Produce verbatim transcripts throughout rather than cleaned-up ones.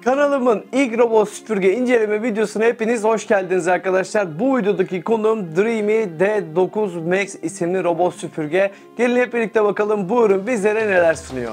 Kanalımın ilk robot süpürge inceleme videosuna hepiniz hoş geldiniz arkadaşlar. Bu videodaki konuğum Dreamy D dokuz Max isimli robot süpürge. Gelin hep birlikte bakalım bu ürün bizlere neler sunuyor.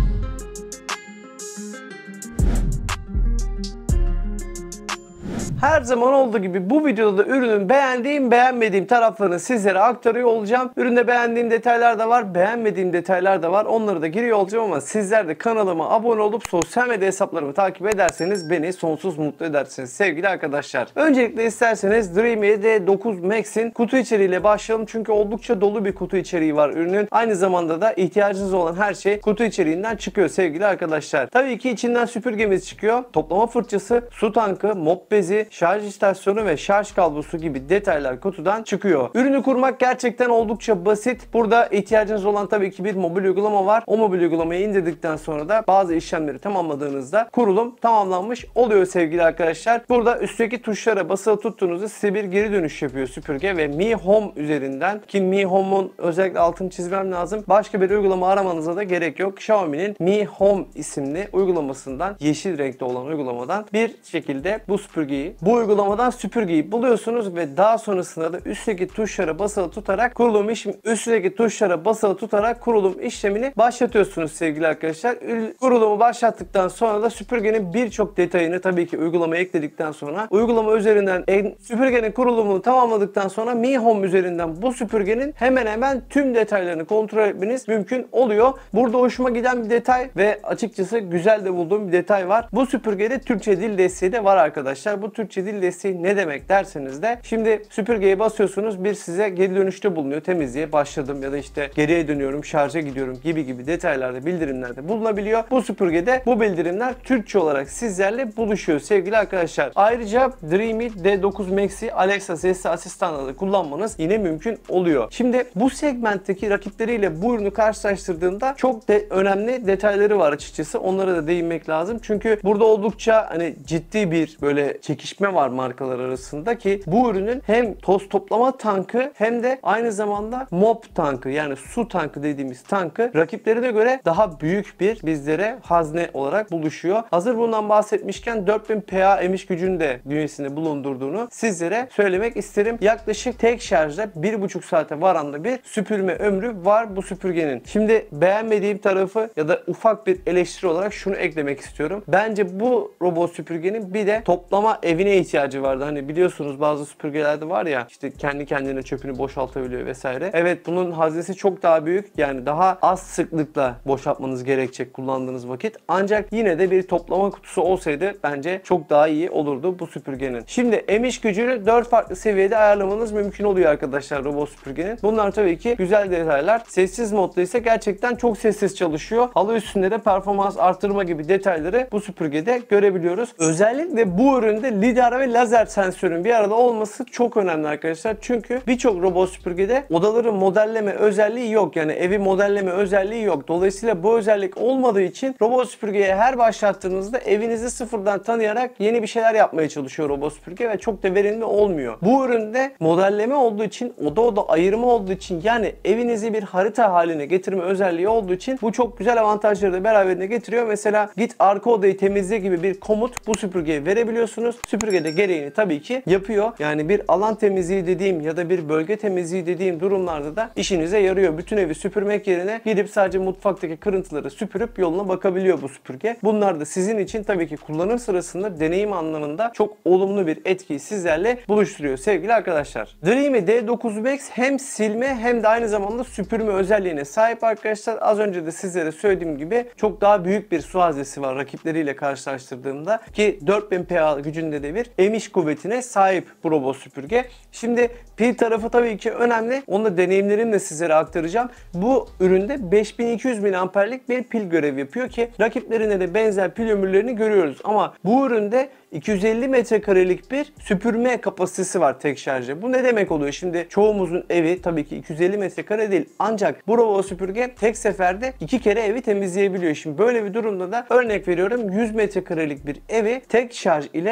Her zaman olduğu gibi bu videoda da ürünün beğendiğim, beğenmediğim taraflarını sizlere aktarıyor olacağım. Üründe beğendiğim detaylar da var, beğenmediğim detaylar da var. Onları da giriyor olacağım ama sizler de kanalıma abone olup sosyal medya hesaplarımı takip ederseniz beni sonsuz mutlu edersiniz sevgili arkadaşlar. Öncelikle isterseniz Dreamy D dokuz Max'in kutu içeriğiyle başlayalım. Çünkü oldukça dolu bir kutu içeriği var ürünün. Aynı zamanda da ihtiyacınız olan her şey kutu içeriğinden çıkıyor sevgili arkadaşlar. Tabii ki içinden süpürgemiz çıkıyor. Toplama fırçası, su tankı, mop bezi, şarj istasyonu ve şarj kablosu gibi detaylar kutudan çıkıyor. Ürünü kurmak gerçekten oldukça basit. Burada ihtiyacınız olan tabii ki bir mobil uygulama var. O mobil uygulamayı indirdikten sonra da bazı işlemleri tamamladığınızda kurulum tamamlanmış oluyor sevgili arkadaşlar. Burada üstteki tuşlara basılı tuttuğunuzda size bir geri dönüş yapıyor süpürge ve Mi Home üzerinden, ki Mi Home'un özellikle altını çizmem lazım. Başka bir uygulama aramanıza da gerek yok. Xiaomi'nin Mi Home isimli uygulamasından, yeşil renkte olan uygulamadan bir şekilde bu süpürgeyi Bu uygulamadan süpürgeyi buluyorsunuz ve daha sonrasında da üstteki tuşlara basılı tutarak kurulum işlemi üstteki tuşlara basılı tutarak kurulum işlemini başlatıyorsunuz sevgili arkadaşlar. Kurulumu başlattıktan sonra da süpürgenin birçok detayını tabii ki uygulamaya ekledikten sonra uygulama üzerinden süpürgenin kurulumunu tamamladıktan sonra Mi Home üzerinden bu süpürgenin hemen hemen tüm detaylarını kontrol etmeniz mümkün oluyor. Burada hoşuma giden bir detay ve açıkçası güzel de bulduğum bir detay var. Bu süpürgede Türkçe dil desteği de var arkadaşlar. Bu Türkçe dil desteği ne demek derseniz de şimdi süpürgeye basıyorsunuz, bir size geri dönüşte bulunuyor. Temizliğe başladım ya da işte geriye dönüyorum, şarja gidiyorum gibi gibi detaylarda, bildirimlerde bulunabiliyor. Bu süpürgede bu bildirimler Türkçe olarak sizlerle buluşuyor sevgili arkadaşlar. Ayrıca Dreamy D dokuz Max'i Alexa sesli asistanla da kullanmanız yine mümkün oluyor. Şimdi bu segmentteki rakipleriyle bu ürünü karşılaştırdığında çok de önemli detayları var açıkçası. Onlara da değinmek lazım. Çünkü burada oldukça hani ciddi bir böyle çekişme var markalar arasında ki bu ürünün hem toz toplama tankı hem de aynı zamanda mop tankı, yani su tankı dediğimiz tankı rakiplerine göre daha büyük bir bizlere hazne olarak buluşuyor. Hazır bundan bahsetmişken dört bin P A emiş gücünü de bünyesinde bulundurduğunu sizlere söylemek isterim. Yaklaşık tek şarjda bir buçuk saate varan da bir süpürme ömrü var bu süpürgenin. Şimdi beğenmediğim tarafı ya da ufak bir eleştiri olarak şunu eklemek istiyorum. Bence bu robot süpürgenin bir de toplama evine ihtiyacı vardı. Hani biliyorsunuz bazı süpürgelerde var ya, işte kendi kendine çöpünü boşaltabiliyor vesaire. Evet, bunun haznesi çok daha büyük. Yani daha az sıklıkla boşaltmanız gerekecek kullandığınız vakit. Ancak yine de bir toplama kutusu olsaydı bence çok daha iyi olurdu bu süpürgenin. Şimdi emiş gücünü dört farklı seviyede ayarlamanız mümkün oluyor arkadaşlar robot süpürgenin. Bunlar tabii ki güzel detaylar. Sessiz modda ise gerçekten çok sessiz çalışıyor. Halı üstünde de performans artırma gibi detayları bu süpürgede görebiliyoruz. Özellikle bu üründe lidar ve lazer sensörün bir arada olması çok önemli arkadaşlar. Çünkü birçok robot süpürgede odaları modelleme özelliği yok. Yani evi modelleme özelliği yok. Dolayısıyla bu özellik olmadığı için robot süpürgeye her başlattığınızda evinizi sıfırdan tanıyarak yeni bir şeyler yapmaya çalışıyor robot süpürge ve çok da verimli olmuyor. Bu üründe modelleme olduğu için, oda oda ayırma olduğu için, yani evinizi bir harita haline getirme özelliği olduğu için bu çok güzel avantajları da beraberinde getiriyor. Mesela git arka odayı temizle gibi bir komut bu süpürgeye verebiliyorsunuz. Süpürgede gereğini tabii ki yapıyor. Yani bir alan temizliği dediğim ya da bir bölge temizliği dediğim durumlarda da işinize yarıyor. Bütün evi süpürmek yerine gidip sadece mutfaktaki kırıntıları süpürüp yoluna bakabiliyor bu süpürge. Bunlar da sizin için tabii ki kullanım sırasında deneyim anlamında çok olumlu bir etkiyi sizlerle buluşturuyor sevgili arkadaşlar. Dreamy D dokuz Max hem silme hem de aynı zamanda süpürme özelliğine sahip arkadaşlar. Az önce de sizlere söylediğim gibi çok daha büyük bir su haznesi var rakipleriyle karşılaştırdığımda, ki dört bin P A gücünde de bir emiş kuvvetine sahip bu robot süpürge. Şimdi pil tarafı tabii ki önemli. Onu da deneyimlerimle sizlere aktaracağım. Bu üründe beş bin iki yüz miliamperlik bir pil görev yapıyor ki rakiplerine de benzer pil ömürlerini görüyoruz. Ama bu üründe iki yüz elli metrekarelik bir süpürme kapasitesi var tek şarjda. Bu ne demek oluyor? Şimdi çoğumuzun evi tabii ki iki yüz elli metrekare değil. Ancak bu robot süpürge tek seferde iki kere evi temizleyebiliyor. Şimdi böyle bir durumda da örnek veriyorum, yüz metrekarelik bir evi tek şarj ile direkt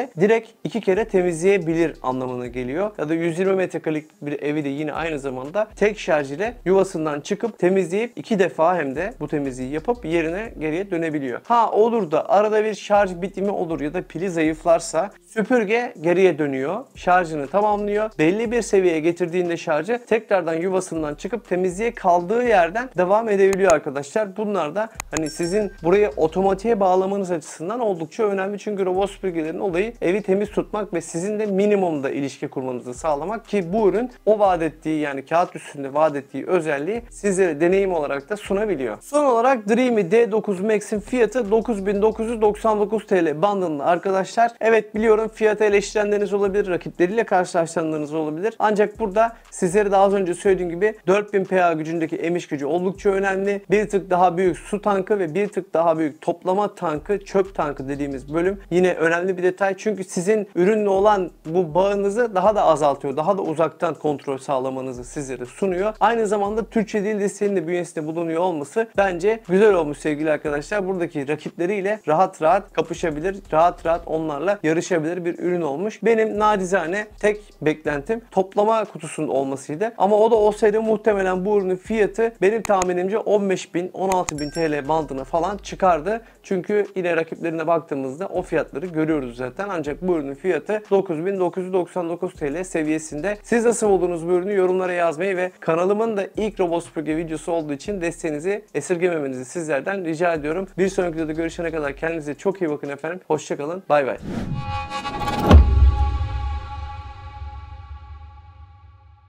tek iki kere temizleyebilir anlamına geliyor. Ya da yüz yirmi metrekarelik bir evi de yine aynı zamanda tek şarj ile yuvasından çıkıp temizleyip iki defa hem de bu temizliği yapıp yerine geriye dönebiliyor. Ha olur da arada bir şarj bitimi olur ya da pili zayıflarsa süpürge geriye dönüyor. Şarjını tamamlıyor. Belli bir seviyeye getirdiğinde şarjı tekrardan yuvasından çıkıp temizliğe kaldığı yerden devam edebiliyor arkadaşlar. Bunlar da hani sizin buraya otomatiğe bağlamanız açısından oldukça önemli. Çünkü robot süpürgelerin olayı evi temiz tutmak ve sizin de minimumda ilişki kurmanızı sağlamak ki bu ürün o vaat ettiği yani kağıt üstünde vaat ettiği özelliği sizlere deneyim olarak da sunabiliyor. Son olarak Dreame D dokuz Max'in fiyatı dokuz bin dokuz yüz doksan dokuz TL bandında arkadaşlar. Evet biliyorum fiyatı eleştirenleriniz olabilir, rakipleriyle karşılaştıranlarınız olabilir. Ancak burada sizlere daha az önce söylediğim gibi dört bin P A gücündeki emiş gücü oldukça önemli. Bir tık daha büyük su tankı ve bir tık daha büyük toplama tankı, çöp tankı dediğimiz bölüm yine önemli bir detay. Çünkü sizin ürünle olan bu bağınızı daha da azaltıyor. Daha da uzaktan kontrol sağlamanızı sizlere sunuyor. Aynı zamanda Türkçe dil desteğinin de bünyesinde bulunuyor olması bence güzel olmuş sevgili arkadaşlar. Buradaki rakipleriyle rahat rahat kapışabilir, rahat rahat onlarla yarışabilir bir ürün olmuş. Benim nacizane tek beklentim toplama kutusunun olmasıydı. Ama o da olsaydı muhtemelen bu ürünün fiyatı benim tahminimce on beş bin on altı bin T L bandına falan çıkardı. Çünkü yine rakiplerine baktığımızda o fiyatları görüyoruz zaten. Ancak bu ürünün fiyatı dokuz bin dokuz yüz doksan dokuz T L seviyesinde. Siz nasıl buldunuz bu ürünü yorumlara yazmayı ve kanalımın da ilk robot süpürge videosu olduğu için desteğinizi esirgememenizi sizlerden rica ediyorum. Bir sonraki videoda görüşene kadar kendinize çok iyi bakın efendim. Hoşçakalın. Bay bay.